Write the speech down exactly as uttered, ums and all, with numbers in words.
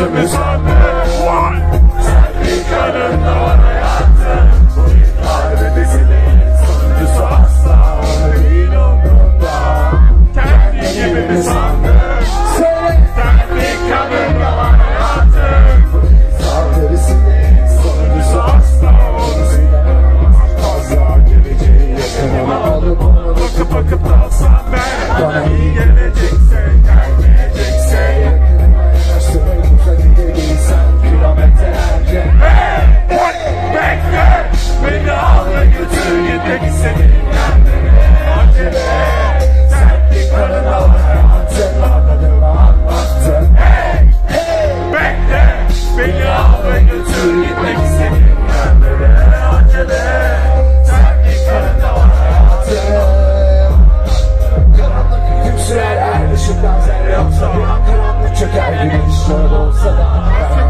gibi mi sandın? Sertlik kanında var hayatım. Bu intihar bebesinin sonuncusu asla değil umrunda. Kendi gibi mi sandın? Sertlik kanında var hayatım. Bu intihar bebesinin sonuncusu asla olmayacak. Fazla geleceği yakınıma alıp ona bakıp bakıp dalsam ben. Bana iyi gelecekse gelmeyecekse yakınıma yanaştırmayı uzak gidebilsem kilometrelerce. Hey! Bekle! Beni al ve götür gitmek istediğim yerlere. Acele! Sertlik kanında var hayatım. Anladın mı anlattım. Hey! Bekle! Beni al ve götür gitmek istediğim yerlere. Acele! Sertlik kanında var hayatım. Karanlık hüküm sürer, her ışıktan zerre yoksa bir an karanlık çöker, güneş şöyle olsa da